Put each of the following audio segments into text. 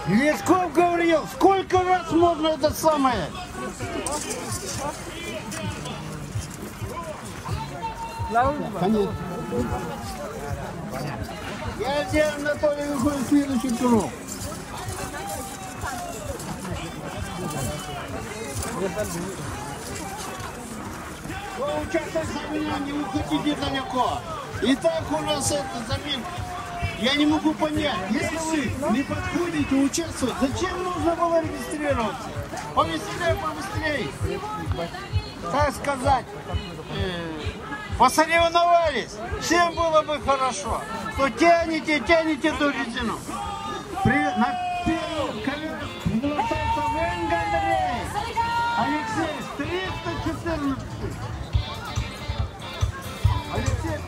Лесков говорил, сколько раз можно это самое? Конечно. Я где Анатолий выходит следующий круг. Вы участвуете за меня, не уходите далеко. И так у нас это замин. Я не могу понять, если вы не подходите участвовать, зачем нужно было регистрироваться? Побыстрее. Так сказать, посоревновались, всем было бы хорошо. То тянете эту резину. На первом колесе приглашается Венгандрей, Алексей, 314. Алексей,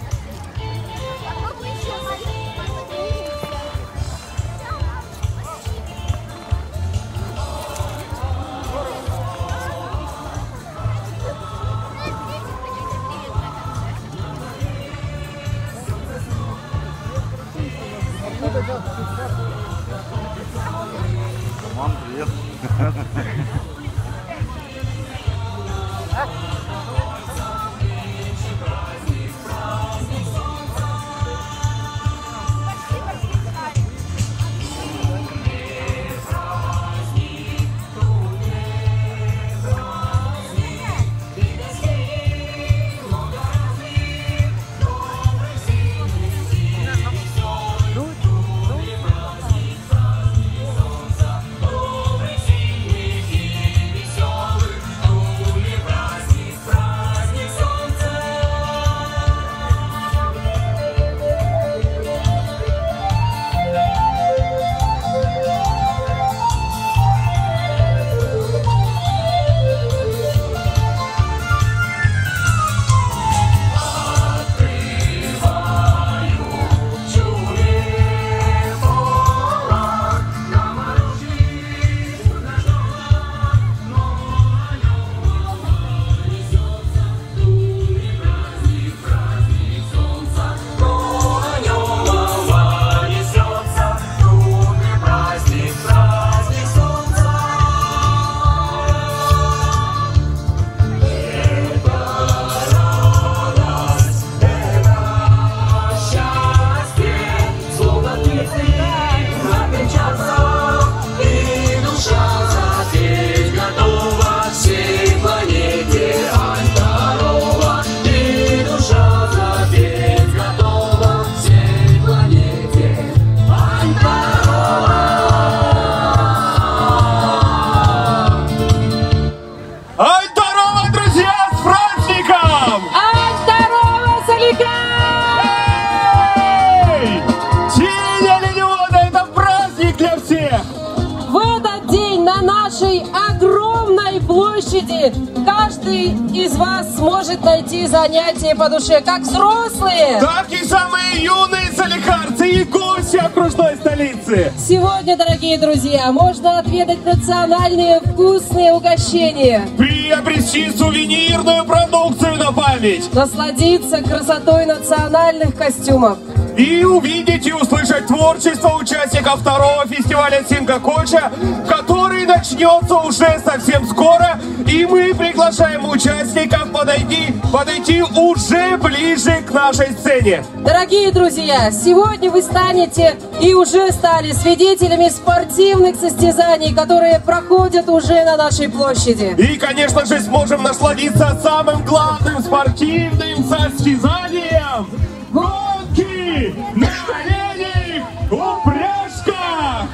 Мам, привет. Каждый из вас сможет найти занятие по душе, как взрослые, так и самые юные салихарцы и гости окружной столицы. Сегодня, дорогие друзья, можно отведать национальные вкусные угощения, приобрести сувенирную продукцию на память, насладиться красотой национальных костюмов и увидеть и услышать творчество участников второго фестиваля Синга-Коча, который начнется уже совсем скоро, и мы приглашаем участников подойти уже ближе к нашей сцене. Дорогие друзья, сегодня вы станете и уже стали свидетелями спортивных состязаний, которые проходят уже на нашей площади. И, конечно же, сможем насладиться самым главным спортивным состязанием — гонки на оленях упряжках!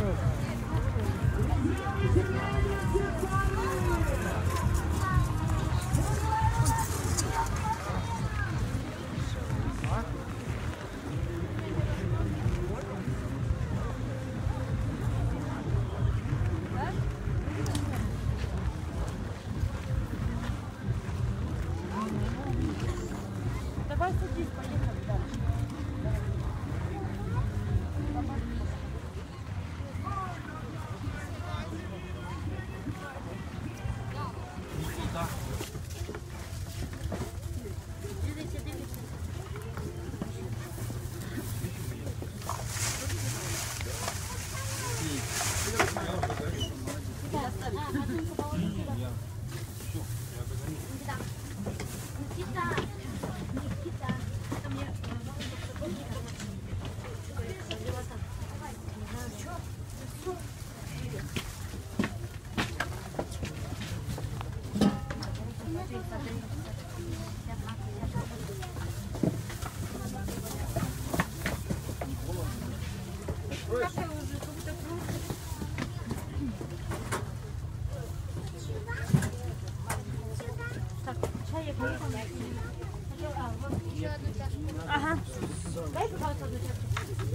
Ага. Дай, пожалуйста, одну чашку.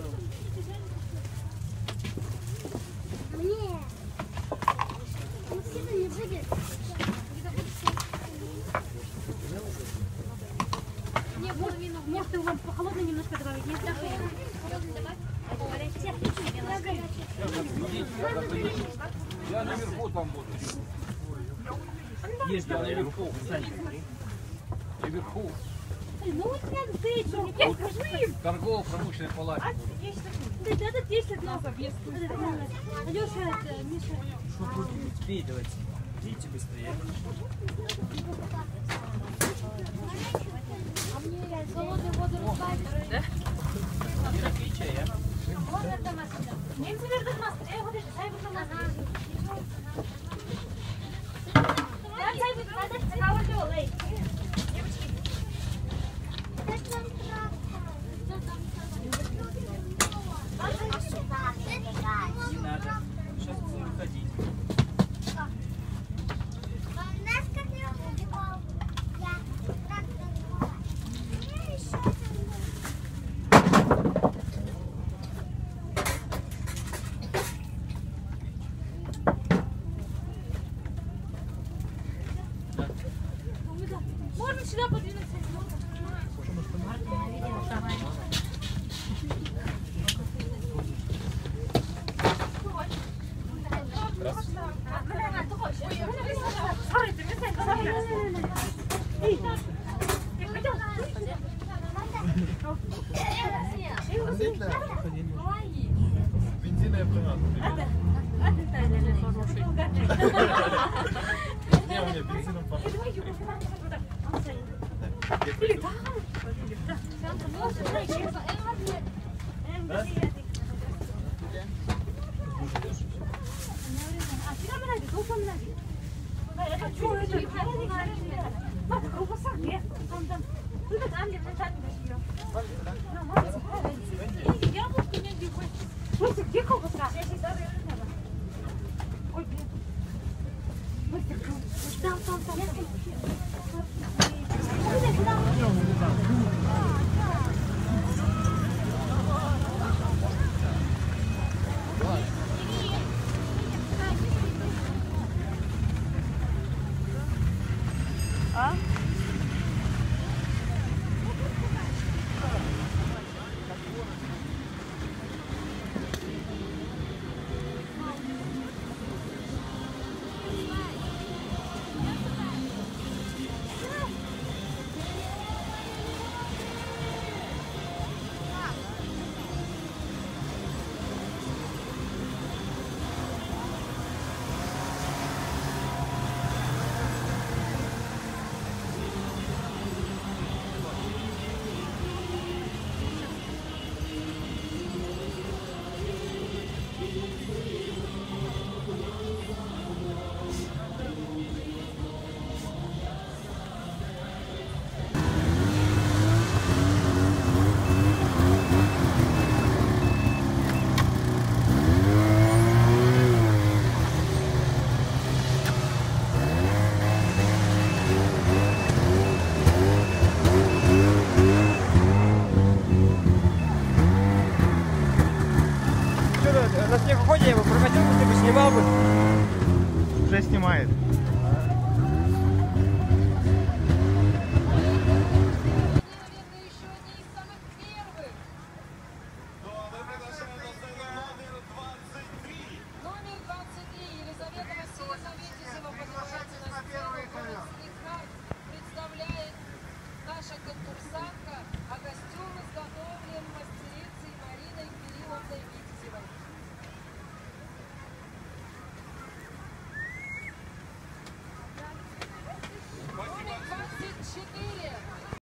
Мне. Он сильно не будет. Не, может, его холодный немножко добавить? Нет, холодный добавить? Я наверху там буду. Есть, я наверху. Наверху. Ну вот рядом стоит, что мне скажи им. Торгово-промышленной палате. Да, это 10 одного. Алеша, это Миша. Пей, давайте. Пейте быстрее. А мне холодную воду разбавить. Да? Ира, пей чай, а? Вот это масло. Не теперь это масло. Я буду чай буду масло. Я чай буду масло. Я буду лей. Не надо. Сейчас будем ходить. Можно сюда подвинуться? Бензиновая аппарат. Не, у меня бензином пахнет. Где колбаса? Ой, блин. Там. Снимал бы? Уже снимает. Представляет наша конкурсантка, а костюм изготовлен мастерицей Мариной Кирилловной Витязевой. Номер 24.